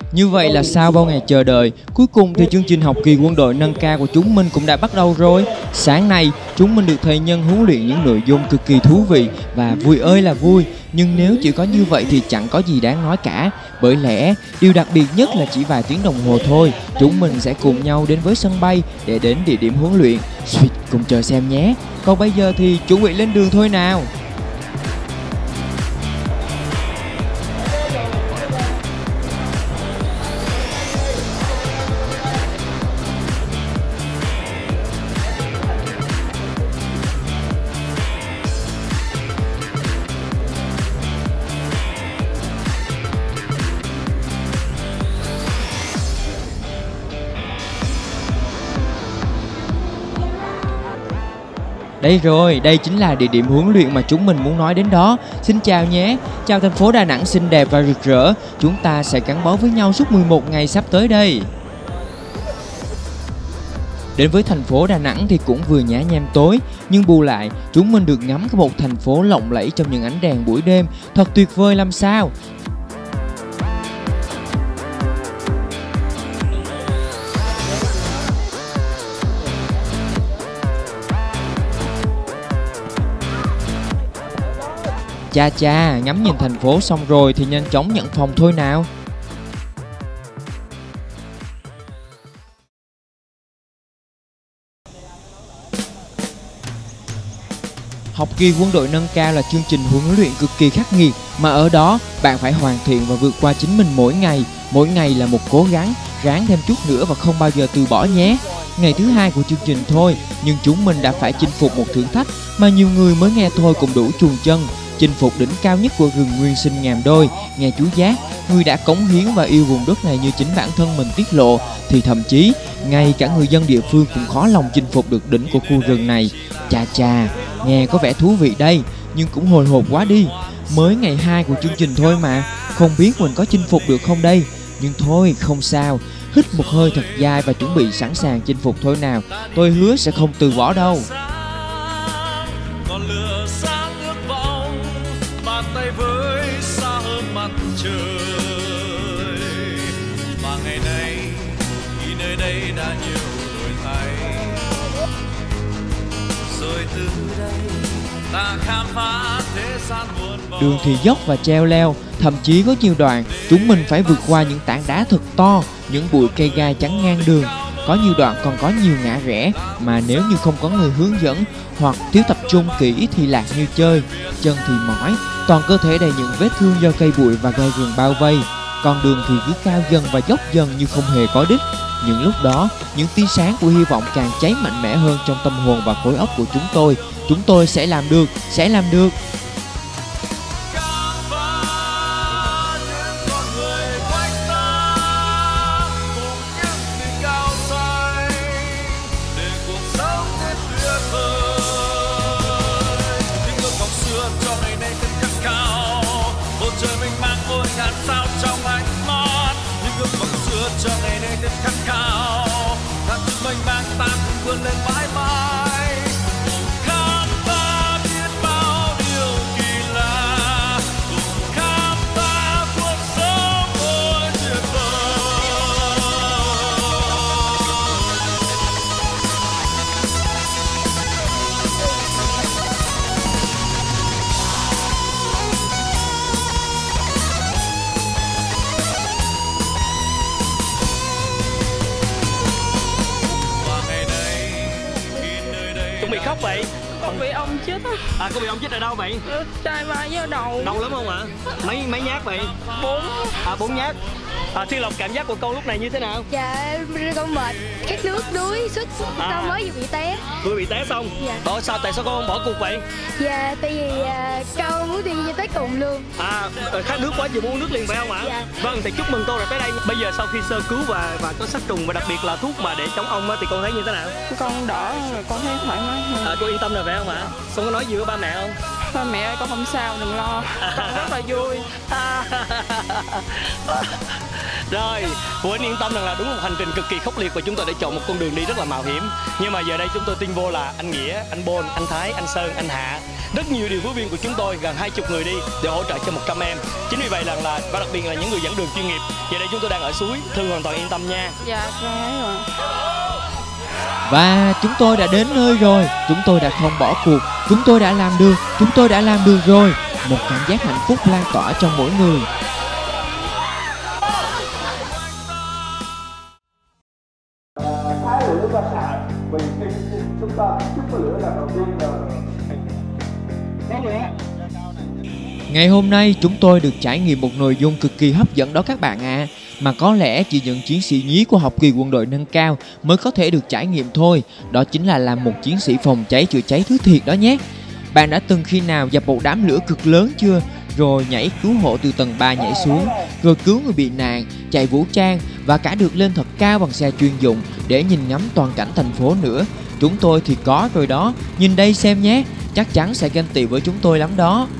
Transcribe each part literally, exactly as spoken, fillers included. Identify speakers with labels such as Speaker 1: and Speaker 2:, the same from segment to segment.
Speaker 1: Như vậy là sau bao ngày chờ đợi, cuối cùng thì chương trình học kỳ quân đội nâng cao của chúng mình cũng đã bắt đầu rồi. Sáng nay, chúng mình được thầy Nhân huấn luyện những nội dung cực kỳ thú vị và vui ơi là vui. Nhưng nếu chỉ có như vậy thì chẳng có gì đáng nói cả. Bởi lẽ, điều đặc biệt nhất là chỉ vài tiếng đồng hồ thôi, chúng mình sẽ cùng nhau đến với sân bay để đến địa điểm huấn luyện. Suýt, cùng chờ xem nhé. Còn bây giờ thì chuẩn bị lên đường thôi nào. Đây rồi, đây chính là địa điểm huấn luyện mà chúng mình muốn nói đến đó. Xin chào nhé, chào thành phố Đà Nẵng xinh đẹp và rực rỡ. Chúng ta sẽ gắn bó với nhau suốt mười một ngày sắp tới đây. Đến với thành phố Đà Nẵng thì cũng vừa nhá nhem tối, nhưng bù lại chúng mình được ngắm một thành phố lộng lẫy trong những ánh đèn buổi đêm, thật tuyệt vời làm sao. Cha cha, ngắm nhìn thành phố xong rồi thì nhanh chóng nhận phòng thôi nào. Học kỳ quân đội nâng cao là chương trình huấn luyện cực kỳ khắc nghiệt, mà ở đó bạn phải hoàn thiện và vượt qua chính mình mỗi ngày. Mỗi ngày là một cố gắng, ráng thêm chút nữa và không bao giờ từ bỏ nhé. Ngày thứ hai của chương trình thôi, nhưng chúng mình đã phải chinh phục một thử thách mà nhiều người mới nghe thôi cũng đủ chuồn chân. Chinh phục đỉnh cao nhất của rừng nguyên sinh ngàn đôi. Nghe chú Giác, người đã cống hiến và yêu vùng đất này như chính bản thân mình tiết lộ, thì thậm chí ngay cả người dân địa phương cũng khó lòng chinh phục được đỉnh của khu rừng này. Chà chà, nghe có vẻ thú vị đây, nhưng cũng hồi hộp quá đi. Mới ngày hai của chương trình thôi mà, không biết mình có chinh phục được không đây. Nhưng thôi, không sao, hít một hơi thật dài và chuẩn bị sẵn sàng chinh phục thôi nào. Tôi hứa sẽ không từ bỏ đâu.
Speaker 2: tay với xa hơn mặt trời, mà ngày nay khi nơi đây đã nhiều đổi thay, rồi từ đây ta khám phá thế gian muôn màu.
Speaker 1: Đường thì dốc và treo leo, thậm chí có nhiều đoạn chúng mình phải vượt qua những tảng đá thật to, những bụi cây gai chắn ngang đường. Có nhiều đoạn còn có nhiều ngã rẽ mà nếu như không có người hướng dẫn hoặc thiếu tập trung kỹ thì lạc như chơi. Chân thì mỏi, toàn cơ thể đầy những vết thương do cây bụi và gai rừng bao vây. Con đường thì cứ cao dần và dốc dần như không hề có đích. Những lúc đó, những tia sáng của hy vọng càng cháy mạnh mẽ hơn trong tâm hồn và khối óc của chúng tôi. Chúng tôi sẽ làm được, sẽ làm được.
Speaker 2: Cho ngày nay thêm khát khao, ta chúng mình mang ta cùng vươn lên mãi mãi, khám phá biết bao điều kỳ lạ, cùng khám phá cuộc sống ôi tuyệt vời.
Speaker 3: Bị khóc vậy?
Speaker 4: Con bị ông chết á.
Speaker 3: À, con bị ông chết ở đâu vậy?
Speaker 4: Trai vai với đầu.
Speaker 3: Đau lắm không ạ? Mấy mấy nhát vậy?
Speaker 4: Bốn.
Speaker 3: À, bốn nhát. À, Thiên Lộc, cảm giác của con lúc này như thế nào?
Speaker 4: Dạ, con mệt, khát nước, đuối, sức, à. Con mới vừa bị té.
Speaker 3: Vừa bị té xong?
Speaker 4: Dạ.
Speaker 3: Bỏ sao, tại sao con không bỏ cuộc vậy?
Speaker 4: Dạ, tại vì à, con muốn đi tới cùng luôn.
Speaker 3: À, khát nước quá, vừa muốn uống nước liền phải không ạ?
Speaker 4: Dạ.
Speaker 3: Vâng, thì chúc mừng cô rồi tới đây. Bây giờ sau khi sơ cứu và và có sát trùng và đặc biệt là thuốc mà để chống ong thì con thấy như thế nào?
Speaker 4: Con đỡ rồi, con thấy thoải mái hơn.
Speaker 3: À, cô yên tâm rồi phải không ạ? Con có nói gì với ba mẹ không?
Speaker 4: Ba mẹ ơi, con không sao, đừng lo. Con rất là vui.
Speaker 3: Rồi, phụ huynh yên tâm rằng là đúng một hành trình cực kỳ khốc liệt và chúng tôi đã chọn một con đường đi rất là mạo hiểm. Nhưng mà giờ đây chúng tôi tin vô là anh Nghĩa, anh Bôn, anh Thái, anh Sơn, anh Hạ, rất nhiều điều phối viên của chúng tôi, gần hai chục người đi để hỗ trợ cho một trăm em. Chính vì vậy rằng là và đặc biệt là những người dẫn đường chuyên nghiệp. Giờ đây chúng tôi đang ở suối, Thư hoàn toàn yên tâm nha.
Speaker 4: Dạ, rồi.
Speaker 1: Và chúng tôi đã đến nơi rồi, chúng tôi đã không bỏ cuộc, chúng tôi đã làm được, chúng tôi đã làm được rồi. Một cảm giác hạnh phúc lan tỏa trong mỗi người.
Speaker 5: Thái lửa và xạ vì khi chúng ta chút cái lửa là đầu tiên là cái lửa.
Speaker 1: Ngày hôm nay chúng tôi được trải nghiệm một nội dung cực kỳ hấp dẫn đó các bạn ạ. À. Mà có lẽ chỉ những chiến sĩ nhí của học kỳ quân đội nâng cao mới có thể được trải nghiệm thôi. Đó chính là làm một chiến sĩ phòng cháy chữa cháy thứ thiệt đó nhé. Bạn đã từng khi nào dập một đám lửa cực lớn chưa? Rồi nhảy cứu hộ từ tầng ba nhảy xuống, rồi cứu người bị nạn, chạy vũ trang và cả được lên thật cao bằng xe chuyên dụng để nhìn ngắm toàn cảnh thành phố nữa. Chúng tôi thì có rồi đó, nhìn đây xem nhé, chắc chắn sẽ ganh tị với chúng tôi lắm đó.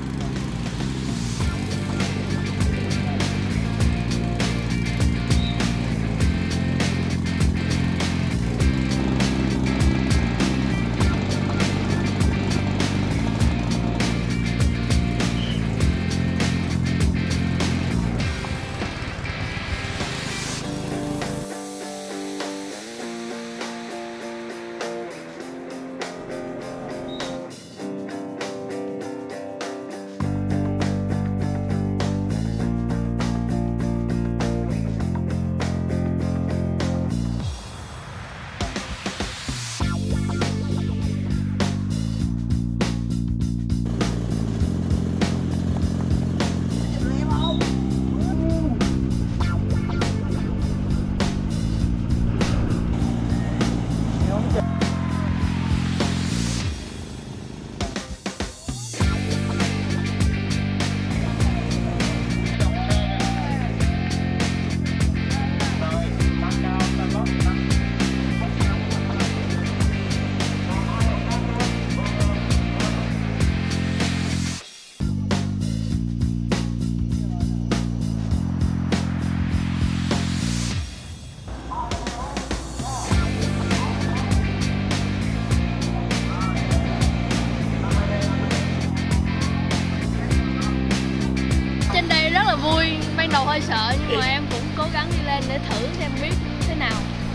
Speaker 4: Vui, ban đầu hơi sợ nhưng mà em cũng cố gắng đi lên để thử xem biết thế nào.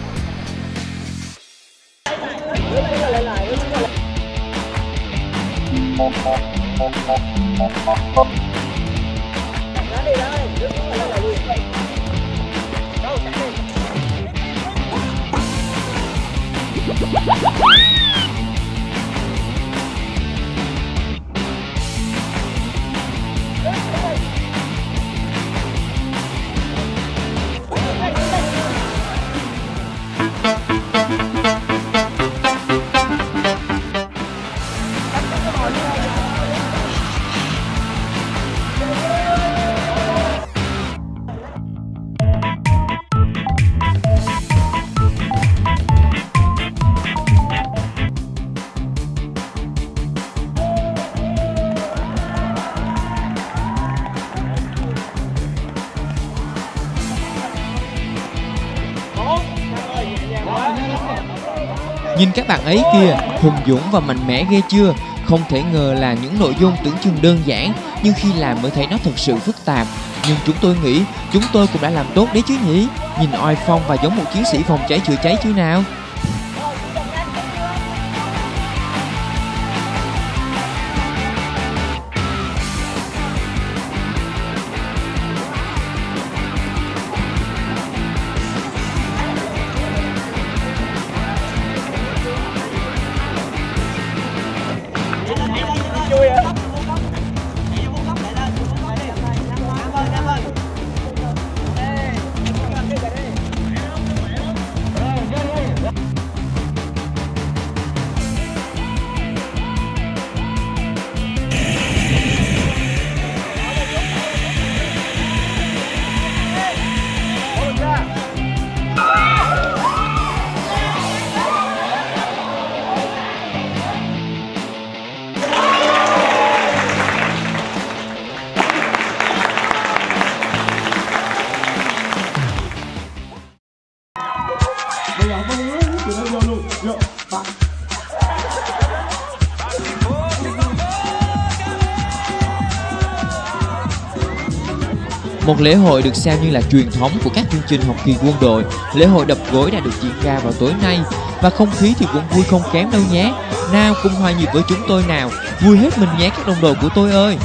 Speaker 1: Nhìn các bạn ấy kìa, hùng dũng và mạnh mẽ ghê chưa? Không thể ngờ là những nội dung tưởng chừng đơn giản, nhưng khi làm mới thấy nó thực sự phức tạp. Nhưng chúng tôi nghĩ chúng tôi cũng đã làm tốt đấy chứ nhỉ? Nhìn oai phong và giống một chiến sĩ phòng cháy chữa cháy chứ nào? Một lễ hội được xem như là truyền thống của các chương trình học kỳ quân đội, lễ hội đập gối đã được diễn ra vào tối nay và không khí thì cũng vui không kém đâu nhé. Nào cùng hòa nhịp với chúng tôi nào, vui hết mình nhé các đồng đội của tôi ơi.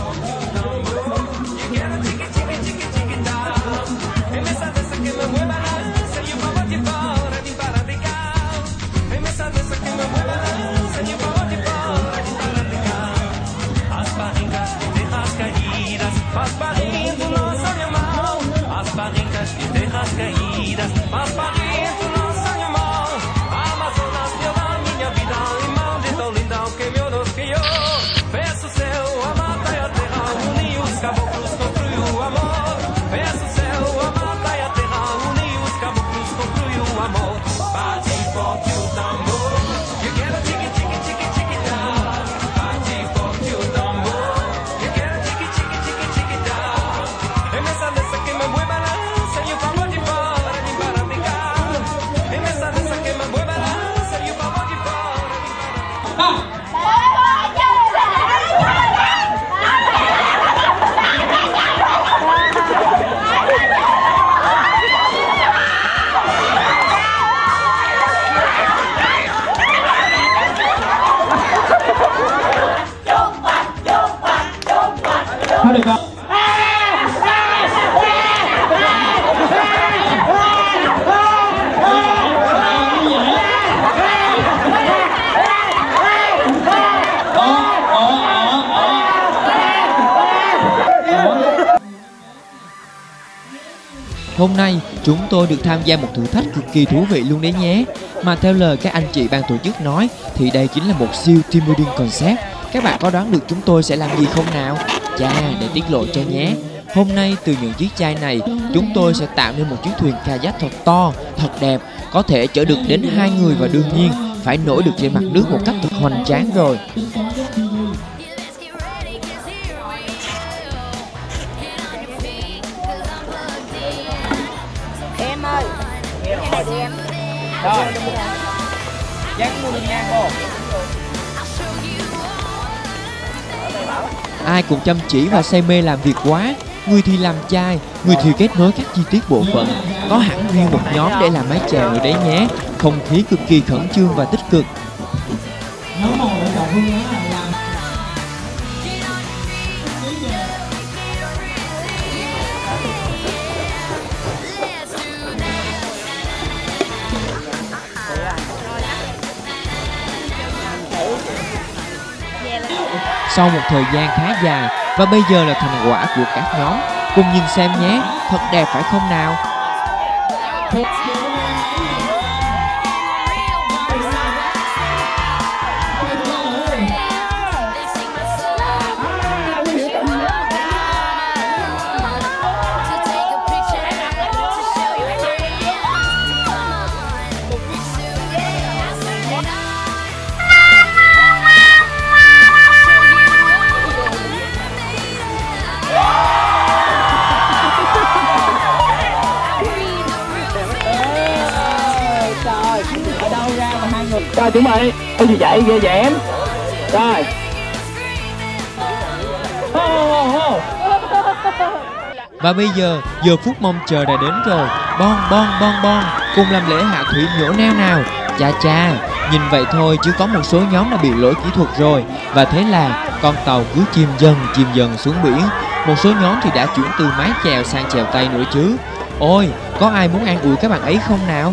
Speaker 1: Hôm nay chúng tôi được tham gia một thử thách cực kỳ thú vị luôn đấy nhé. Mà theo lời các anh chị ban tổ chức nói thì đây chính là một siêu team building concept. Các bạn có đoán được chúng tôi sẽ làm gì không nào? Chà, để tiết lộ cho nhé. Hôm nay từ những chiếc chai này chúng tôi sẽ tạo nên một chiếc thuyền kayak thật to, thật đẹp, có thể chở được đến hai người và đương nhiên phải nổi được trên mặt nước một cách thật hoành tráng rồi.
Speaker 6: Em ơi, em này đi em. Rồi, dán mua đường ngang cô.
Speaker 1: Ai cũng chăm chỉ và say mê làm việc quá. Người thì làm chai, người thì kết nối các chi tiết bộ phận. Có hẳn riêng một nhóm để làm mái chèo nữa đấy nhé. Không khí cực kỳ khẩn trương và tích cực. Sau một thời gian khá dài và bây giờ là thành quả của các nhóm. Cùng nhìn xem nhé, thật đẹp phải không nào?
Speaker 6: Rồi chuẩn bị, cái gì vậy, ghê vậy em. Rồi.
Speaker 1: Và bây giờ, giờ phút mong chờ đã đến rồi. Bon bon bon bon, cùng làm lễ hạ thủy nhổ neo nào. Chà chà, nhìn vậy thôi chứ có một số nhóm đã bị lỗi kỹ thuật rồi. Và thế là con tàu cứ chìm dần chìm dần xuống biển. Một số nhóm thì đã chuyển từ mái chèo sang chèo tay nữa chứ. Ôi, có ai muốn an ủi các bạn ấy không nào?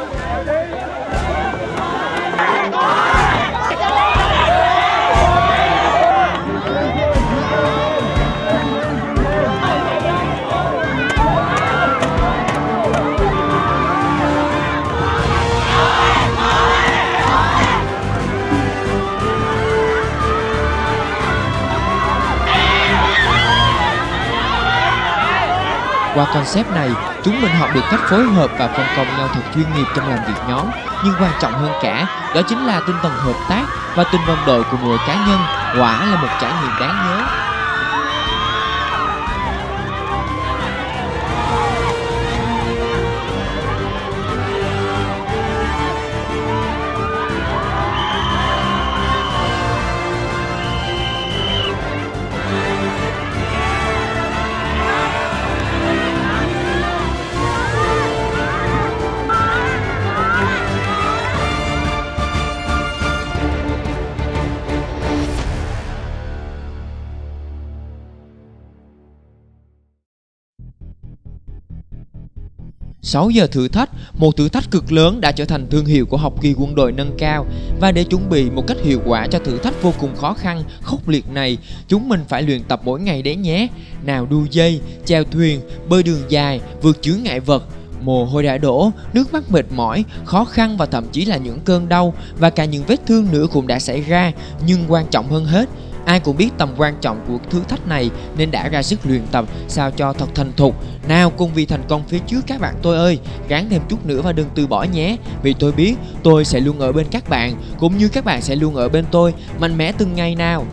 Speaker 1: Qua concept này, chúng mình học được cách phối hợp và phân công nhau thật chuyên nghiệp trong làm việc nhóm. Nhưng quan trọng hơn cả, đó chính là tinh thần hợp tác và tình đồng đội của mỗi cá nhân. Quả là một trải nghiệm đáng nhớ. sáu giờ thử thách, một thử thách cực lớn đã trở thành thương hiệu của học kỳ quân đội nâng cao. Và để chuẩn bị một cách hiệu quả cho thử thách vô cùng khó khăn, khốc liệt này, chúng mình phải luyện tập mỗi ngày đấy nhé. Nào đu dây, chèo thuyền, bơi đường dài, vượt chướng ngại vật. Mồ hôi đã đổ, nước mắt mệt mỏi, khó khăn và thậm chí là những cơn đau và cả những vết thương nữa cũng đã xảy ra. Nhưng quan trọng hơn hết, ai cũng biết tầm quan trọng của thử thách này nên đã ra sức luyện tập sao cho thật thành thục. Nào cùng vì thành công phía trước các bạn tôi ơi, gắng thêm chút nữa và đừng từ bỏ nhé. Vì tôi biết tôi sẽ luôn ở bên các bạn, cũng như các bạn sẽ luôn ở bên tôi, mạnh mẽ từng ngày nào.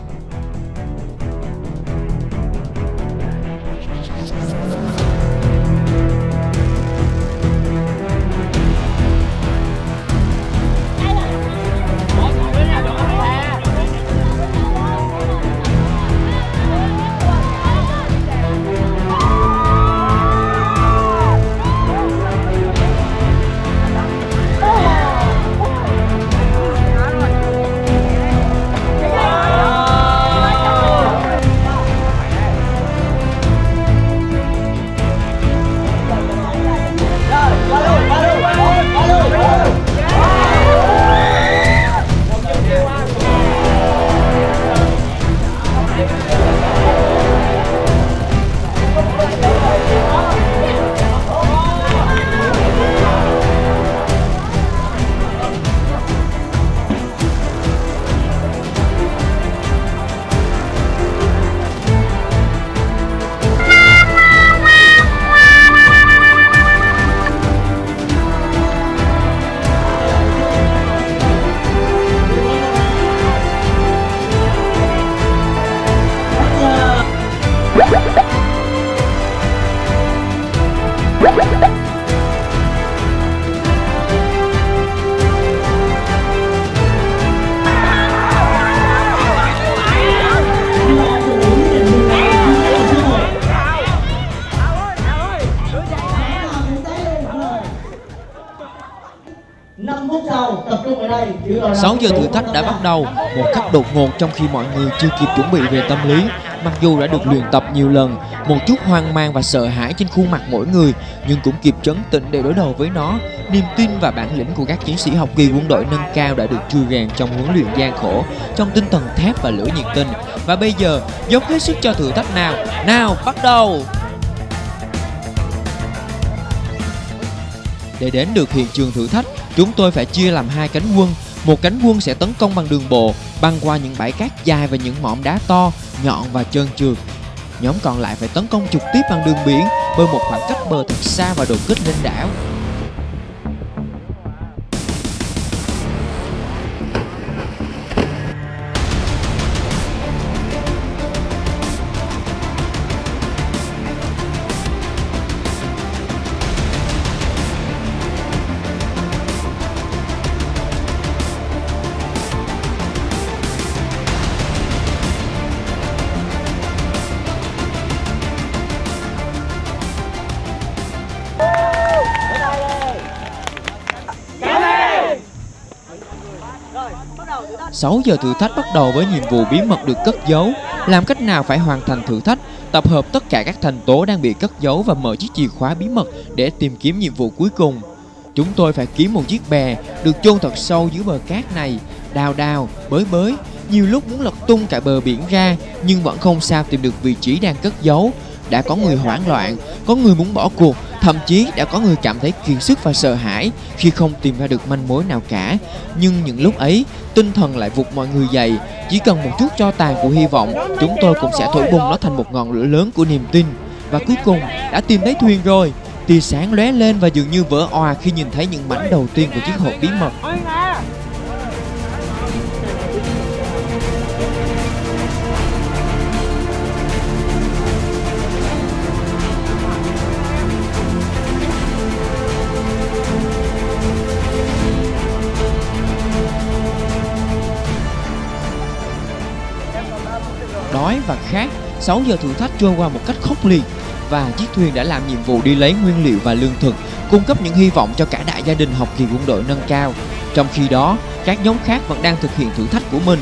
Speaker 1: sáu giờ thử thách đã bắt đầu một cách đột ngột trong khi mọi người chưa kịp chuẩn bị về tâm lý. Mặc dù đã được luyện tập nhiều lần, một chút hoang mang và sợ hãi trên khuôn mặt mỗi người, nhưng cũng kịp trấn tĩnh để đối đầu với nó. Niềm tin và bản lĩnh của các chiến sĩ học kỳ quân đội nâng cao đã được trui rèn trong huấn luyện gian khổ, trong tinh thần thép và lửa nhiệt tình. Và bây giờ dốc hết sức cho thử thách nào. Nào, bắt đầu! Để đến được hiện trường thử thách, chúng tôi phải chia làm hai cánh quân. Một cánh quân sẽ tấn công bằng đường bộ, băng qua những bãi cát dài và những mỏm đá to, nhọn và trơn trượt. Nhóm còn lại phải tấn công trực tiếp bằng đường biển, bơi một khoảng cách bờ thật xa và đột kích lên đảo. sáu giờ thử thách bắt đầu với nhiệm vụ bí mật được cất giấu. Làm cách nào phải hoàn thành thử thách? Tập hợp tất cả các thành tố đang bị cất giấu và mở chiếc chìa khóa bí mật để tìm kiếm nhiệm vụ cuối cùng. Chúng tôi phải kiếm một chiếc bè được chôn thật sâu dưới bờ cát này, đào đào, bới bới, nhiều lúc muốn lật tung cả bờ biển ra, nhưng vẫn không sao tìm được vị trí đang cất giấu. Đã có người hoảng loạn, có người muốn bỏ cuộc, thậm chí đã có người cảm thấy kiệt sức và sợ hãi khi không tìm ra được manh mối nào cả. Nhưng những lúc ấy, tinh thần lại vụt mọi người dậy. Chỉ cần một chút tro tàn của hy vọng, chúng tôi cũng sẽ thổi bùng nó thành một ngọn lửa lớn của niềm tin. Và cuối cùng, đã tìm thấy thuyền rồi. Tia sáng lóe lên và dường như vỡ òa khi nhìn thấy những mảnh đầu tiên của chiếc hộp bí mật. Đói và khát, sáu giờ thử thách trôi qua một cách khốc liệt. Và chiếc thuyền đã làm nhiệm vụ đi lấy nguyên liệu và lương thực, cung cấp những hy vọng cho cả đại gia đình học kỳ quân đội nâng cao. Trong khi đó, các nhóm khác vẫn đang thực hiện thử thách của mình.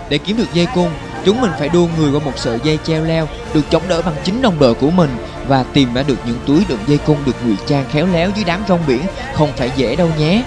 Speaker 1: Để kiếm được dây cung, chúng mình phải đua người qua một sợi dây treo leo được chống đỡ bằng chính đồng đội của mình và tìm ra được những túi đựng dây cung được ngụy trang khéo léo dưới đám rong biển không phải dễ đâu nhé.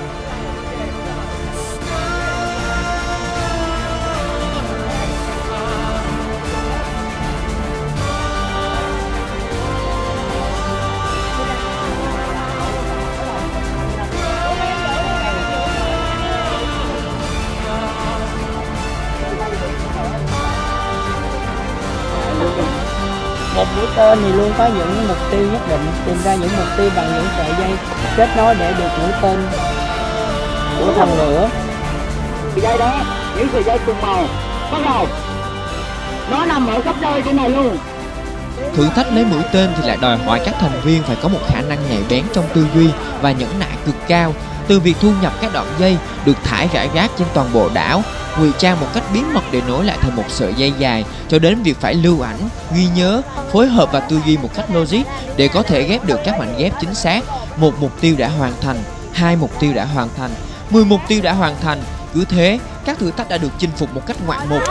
Speaker 6: Một mũi tên thì luôn có những mục tiêu nhất định, tìm ra những mục tiêu bằng những sợi dây kết nối để được mũi tên của thần lửa.
Speaker 7: Sợi dây đó, những sợi dây cùng màu, bắt đầu. Nó nằm ở khắp nơi trên này luôn.
Speaker 1: Thử thách lấy mũi tên thì lại đòi hỏi các thành viên phải có một khả năng nhạy bén trong tư duy và nhẫn nại cực cao. Từ việc thu nhập các đoạn dây được thải rải rác trên toàn bộ đảo, ngụy trang một cách bí mật để nối lại thành một sợi dây dài, cho đến việc phải lưu ảnh, ghi nhớ, phối hợp và tư duy một cách logic để có thể ghép được các mảnh ghép chính xác. Một mục tiêu đã hoàn thành, hai mục tiêu đã hoàn thành, mười mục tiêu đã hoàn thành. Cứ thế, các thử thách đã được chinh phục một cách ngoạn mục.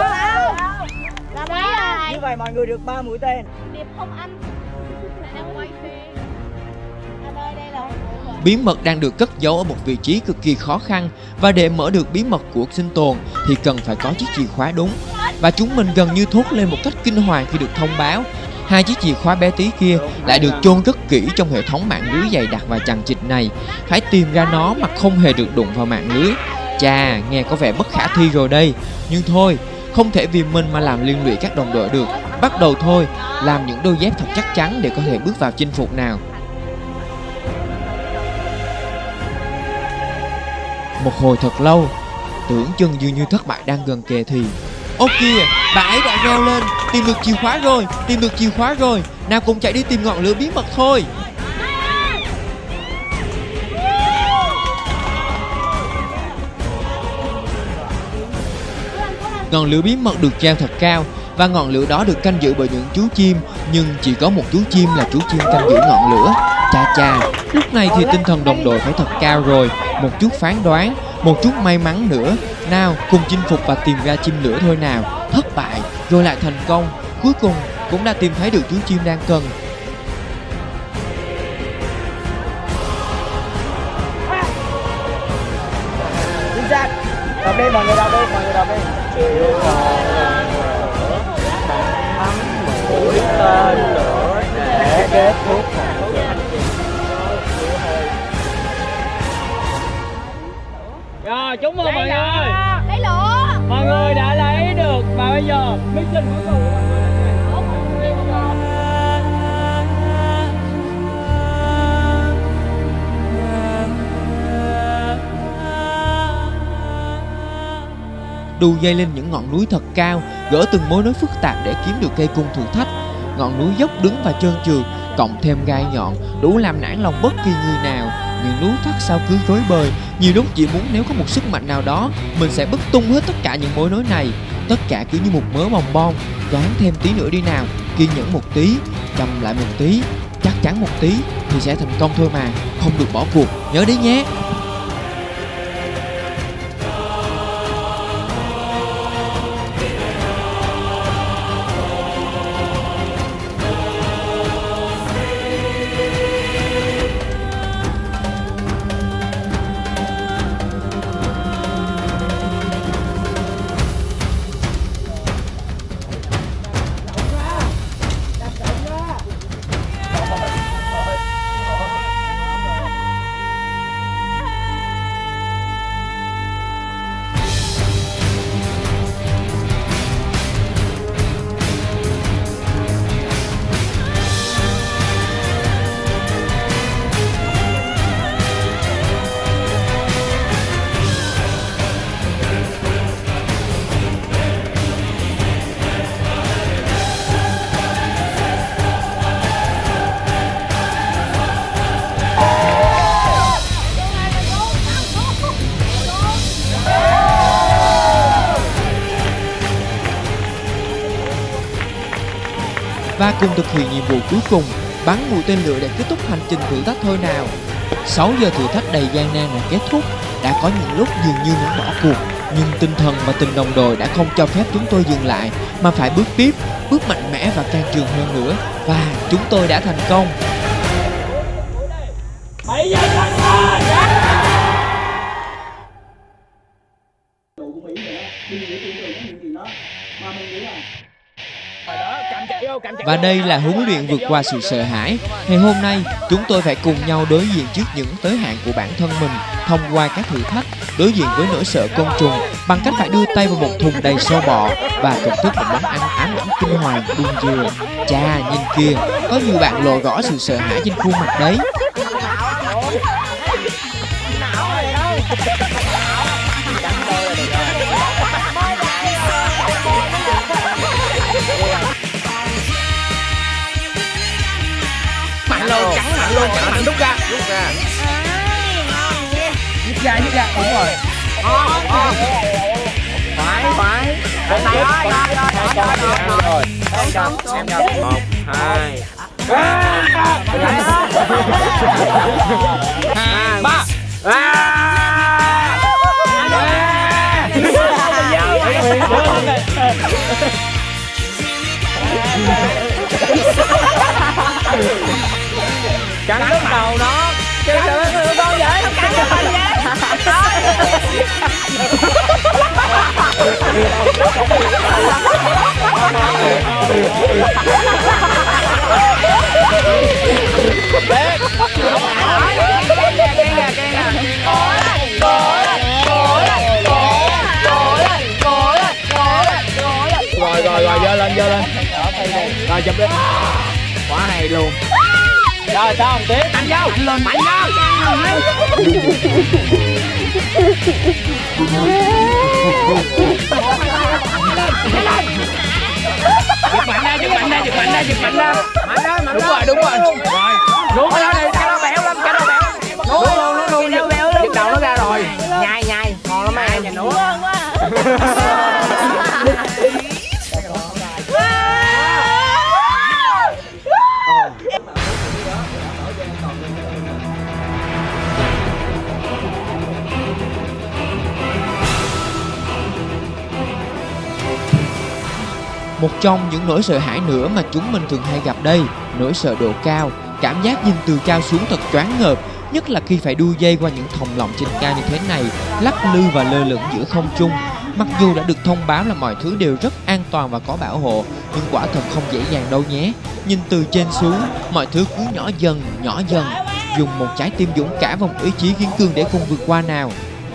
Speaker 6: Như vậy mọi người được ba mũi tên.
Speaker 4: Điệp không anh đang quay phim. Anh ơi, đây là
Speaker 1: Bí mật đang được cất giấu ở một vị trí cực kỳ khó khăn, và để mở được bí mật của sinh tồn thì cần phải có chiếc chìa khóa đúng. Và chúng mình gần như thốt lên một cách kinh hoàng khi được thông báo hai chiếc chìa khóa bé tí kia lại được chôn rất kỹ trong hệ thống mạng lưới dày đặc và chằng chịt này. Phải tìm ra nó mà không hề được đụng vào mạng lưới. Chà, nghe có vẻ bất khả thi rồi đây. Nhưng thôi, không thể vì mình mà làm liên lụy các đồng đội được. Bắt đầu thôi, làm những đôi dép thật chắc chắn để có thể bước vào chinh phục nào. Một hồi thật lâu, tưởng chừng dường như thất bại đang gần kề thì ô kìa, bà ấy đã reo lên, tìm được chìa khóa rồi, tìm được chìa khóa rồi. Nào cùng chạy đi tìm ngọn lửa bí mật thôi. Ngọn lửa bí mật được treo thật cao, và ngọn lửa đó được canh giữ bởi những chú chim. Nhưng chỉ có một chú chim là chú chim canh giữ ngọn lửa. Chà chà, lúc này thì tinh thần đồng đội phải thật cao rồi. Một chút phán đoán, một chút may mắn nữa. Nào, cùng chinh phục và tìm ra chim lửa thôi nào. Thất bại, rồi lại thành công. Cuối cùng cũng đã tìm thấy được chú chim đang cần.
Speaker 6: Chính xác. Đọc đi, mọi người đọc đi, mọi người đọc đi. Mũi tên lửa để kết thúc. Rồi, chúng mừng mọi người.
Speaker 4: lấy lửa.
Speaker 6: Mọi người đã lấy được và bây giờ mission cuối cùng của mọi người là
Speaker 1: đu dây lên những ngọn núi thật cao, gỡ từng mối nối phức tạp để kiếm được cây cung thử thách. Ngọn núi dốc đứng và trơn trượt, cộng thêm gai nhọn, đủ làm nản lòng bất kỳ người nào. Những núi thắt sao cứ rối bời, nhiều lúc chỉ muốn nếu có một sức mạnh nào đó, mình sẽ bứt tung hết tất cả những mối nối này. Tất cả cứ như một mớ bồng bon. Gắng thêm tí nữa đi nào, kiên nhẫn một tí, chậm lại một tí, chắc chắn một tí thì sẽ thành công thôi mà. Không được bỏ cuộc, nhớ đấy nhé. Và cùng thực hiện nhiệm vụ cuối cùng, bắn mũi tên lửa để kết thúc hành trình thử thách thôi nào. sáu giờ thử thách đầy gian nan đã kết thúc, đã có những lúc dường như muốn bỏ cuộc. Nhưng tinh thần và tình đồng đội đã không cho phép chúng tôi dừng lại, mà phải bước tiếp, bước mạnh mẽ và can trường hơn nữa. Và chúng tôi đã thành công. Và đây là huấn luyện vượt qua sự sợ hãi. Ngày hôm nay, chúng tôi phải cùng nhau đối diện trước những giới hạn của bản thân mình, thông qua các thử thách, đối diện với nỗi sợ côn trùng bằng cách phải đưa tay vào một thùng đầy sâu bọ và thưởng thức một món ăn ám ảnh kinh hoàng đun dừa. Chà, nhìn kìa, có nhiều bạn lộ rõ sự sợ hãi trên khuôn mặt đấy.
Speaker 8: Mạnh luôn, cắn mạnh luôn, cắn mạnh, rút ra, rút ra. Rút ra, rút ra, đúng rồi. Phải, phải. Bên này đó, đó, đó, đó, đó, rồi. Em cho, em cho. Một, hai. Hai, ba. Cắn đứt đầu nó, chứ sao con vậy? Cắn đứt đầu rồi rồi rồi giơ lên giơ lên rồi chụp đi, quá hay luôn. Rồi sao không tiếp? Mạnh vô, mạnh lên, mạnh vô. Giật mạnh ra, giật mạnh ra, giật mạnh ra, giật mạnh ra. Mạnh ra, mạnh ra. Đúng rồi, đúng rồi. Rồi. Nuốt cái đó đi, cái đó béo lắm, cái đó béo. Nuốt luôn, nuốt luôn, giật giật đầu nó ra rồi. Nhai nhai, ngon lắm em, nhà nuốt.
Speaker 1: Một trong những nỗi sợ hãi nữa mà chúng mình thường hay gặp đây, nỗi sợ độ cao. Cảm giác nhìn từ cao xuống thật choáng ngợp, nhất là khi phải đu dây qua những thòng lọng trên cao như thế này, lắc lư và lơ lửng giữa không trung. Mặc dù đã được thông báo là mọi thứ đều rất an toàn và có bảo hộ, nhưng quả thật không dễ dàng đâu nhé. Nhìn từ trên xuống, mọi thứ cứ nhỏ dần, nhỏ dần. Dùng một trái tim dũng cảm và một ý chí kiên cường để cùng vượt qua nào.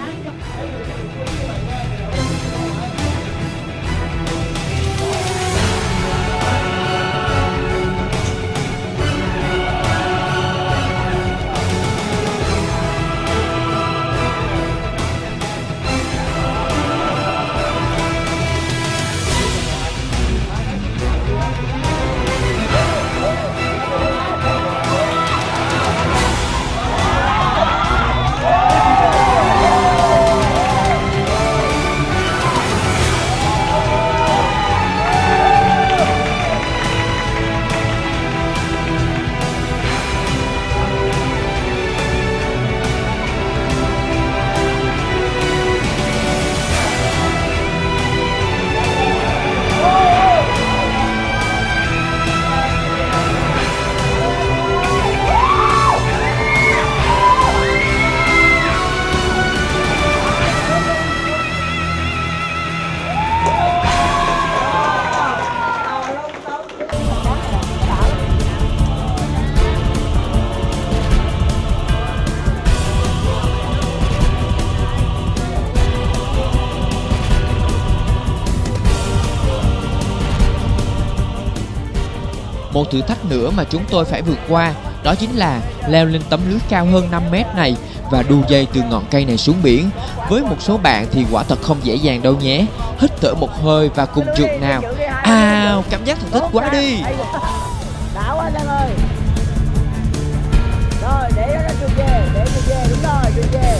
Speaker 1: Một thử thách nữa mà chúng tôi phải vượt qua đó chính là leo lên tấm lưới cao hơn năm mét này và đu dây từ ngọn cây này xuống biển. Với một số bạn thì quả thật không dễ dàng đâu nhé. Hít thở một hơi và cùng trượt nào. À, cảm giác thật thích quá đi.
Speaker 8: Đã quá Giang ơi. Rồi, để nó trượt về, để trượt về, đúng rồi, trượt về.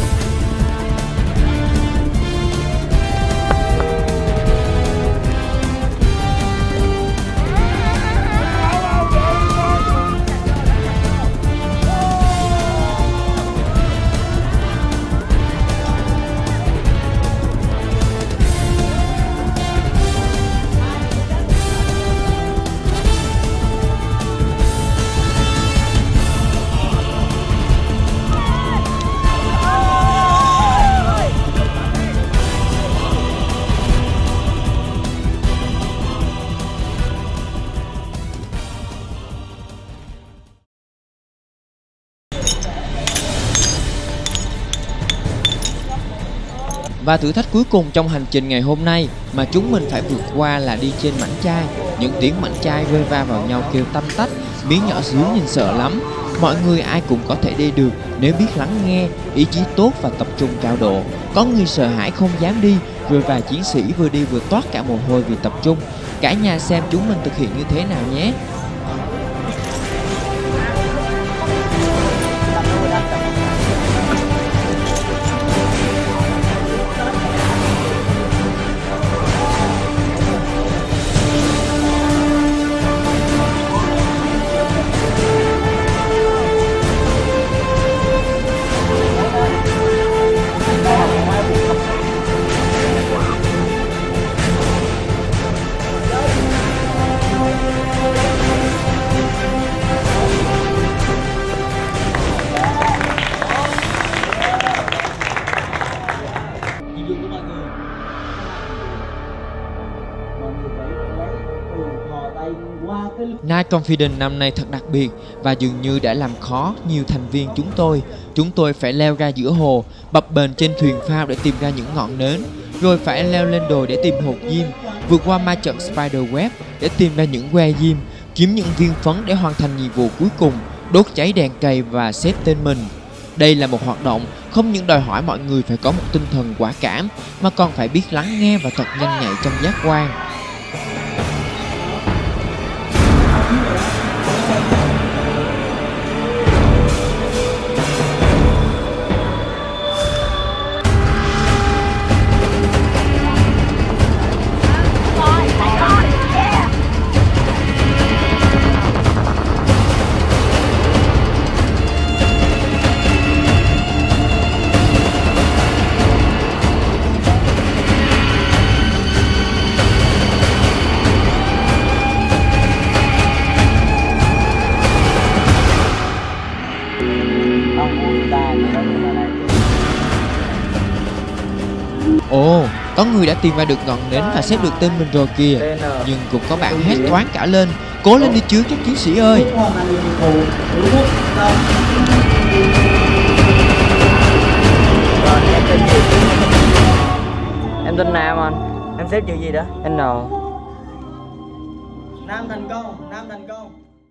Speaker 1: Và thử thách cuối cùng trong hành trình ngày hôm nay mà chúng mình phải vượt qua là đi trên mảnh chai. Những tiếng mảnh chai rơi va vào nhau kêu tanh tách, miếng nhỏ xíu nhìn sợ lắm. Mọi người ai cũng có thể đi được nếu biết lắng nghe, ý chí tốt và tập trung cao độ. Có người sợ hãi không dám đi, rồi vài chiến sĩ vừa đi vừa toát cả mồ hôi vì tập trung. Cả nhà xem chúng mình thực hiện như thế nào nhé. Night Confidence năm nay thật đặc biệt và dường như đã làm khó nhiều thành viên chúng tôi. Chúng tôi phải leo ra giữa hồ, bập bềnh trên thuyền phao để tìm ra những ngọn nến, rồi phải leo lên đồi để tìm hột diêm, vượt qua ma trận Spider Web để tìm ra những que diêm, kiếm những viên phấn để hoàn thành nhiệm vụ cuối cùng, đốt cháy đèn cầy và xếp tên mình. Đây là một hoạt động không những đòi hỏi mọi người phải có một tinh thần quả cảm, mà còn phải biết lắng nghe và thật nhanh nhạy trong giác quan. Ồ, có người đã tìm ra được ngọn nến và xếp được tên mình rồi kìa. Nhưng cũng có bạn hét toáng cả lên: cố lên đi chứ các chiến sĩ ơi!
Speaker 6: Em tên Nam anh. Em xếp chữ gì đó? N.
Speaker 9: Nam thành công, Nam thành công.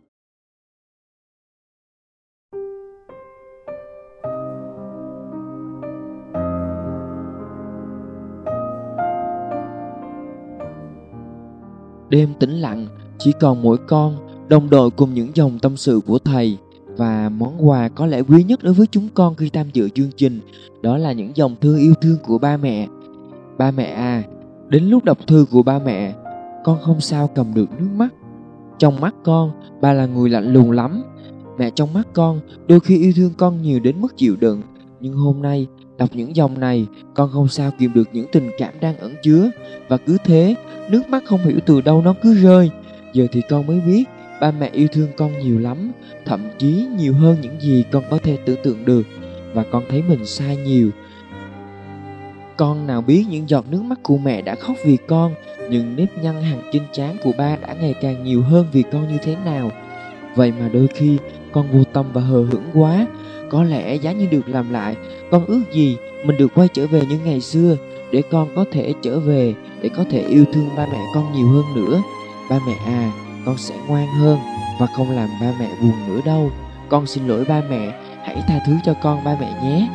Speaker 1: Đêm tĩnh lặng, chỉ còn mỗi con, đồng đội cùng những dòng tâm sự của thầy. Và món quà có lẽ quý nhất đối với chúng con khi tham dự chương trình, đó là những dòng thư yêu thương của ba mẹ. Ba mẹ à, đến lúc đọc thư của ba mẹ, con không sao cầm được nước mắt. Trong mắt con, ba là người lạnh lùng lắm. Mẹ trong mắt con đôi khi yêu thương con nhiều đến mức chịu đựng. Nhưng hôm nay, đọc những dòng này, con không sao kìm được những tình cảm đang ẩn chứa. Và cứ thế, nước mắt không hiểu từ đâu nó cứ rơi. Giờ thì con mới biết, ba mẹ yêu thương con nhiều lắm, thậm chí nhiều hơn những gì con có thể tưởng tượng được. Và con thấy mình sai nhiều. Con nào biết những giọt nước mắt của mẹ đã khóc vì con, những nếp nhăn hằn trên trán của ba đã ngày càng nhiều hơn vì con như thế nào. Vậy mà đôi khi con vô tâm và hờ hững quá. Có lẽ giá như được làm lại, con ước gì mình được quay trở về như ngày xưa, để con có thể trở về, để có thể yêu thương ba mẹ con nhiều hơn nữa. Ba mẹ à, con sẽ ngoan hơn và không làm ba mẹ buồn nữa đâu. Con xin lỗi ba mẹ, hãy tha thứ cho con ba mẹ nhé.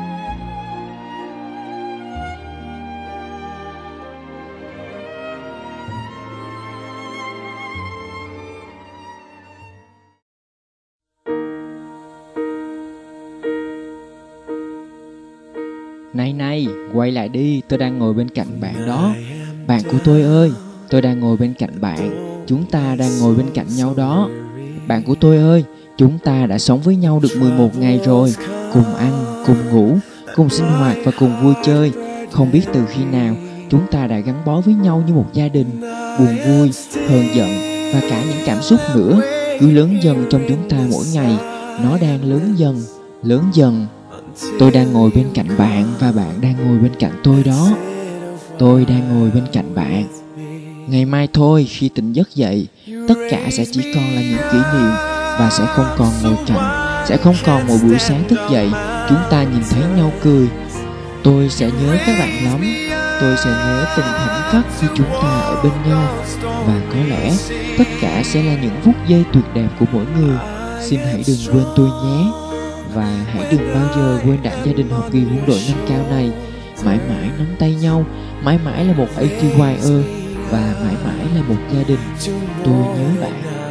Speaker 1: Này này, quay lại đi, tôi đang ngồi bên cạnh bạn đó. Bạn của tôi ơi, tôi đang ngồi bên cạnh bạn. Chúng ta đang ngồi bên cạnh nhau đó. Bạn của tôi ơi, chúng ta đã sống với nhau được mười một ngày rồi. Cùng ăn, cùng ngủ, cùng sinh hoạt và cùng vui chơi. Không biết từ khi nào chúng ta đã gắn bó với nhau như một gia đình. Buồn vui, hờn giận và cả những cảm xúc nữa cứ lớn dần trong chúng ta mỗi ngày. Nó đang lớn dần, lớn dần. Tôi đang ngồi bên cạnh bạn và bạn đang ngồi bên cạnh tôi đó. Tôi đang ngồi bên cạnh bạn. Ngày mai thôi, khi tỉnh giấc dậy, tất cả sẽ chỉ còn là những kỷ niệm và sẽ không còn ngồi cạnh, sẽ không còn một buổi sáng thức dậy chúng ta nhìn thấy nhau cười. Tôi sẽ nhớ các bạn lắm. Tôi sẽ nhớ từng khoảnh khắc khi chúng ta ở bên nhau. Và có lẽ tất cả sẽ là những phút giây tuyệt đẹp của mỗi người. Xin hãy đừng quên tôi nhé. Và hãy đừng bao giờ quên đại gia đình học kỳ quân đội nâng cao này. Mãi mãi nắm tay nhau, mãi mãi là một a tê i ơ, và mãi mãi là một gia đình. Tôi nhớ bạn.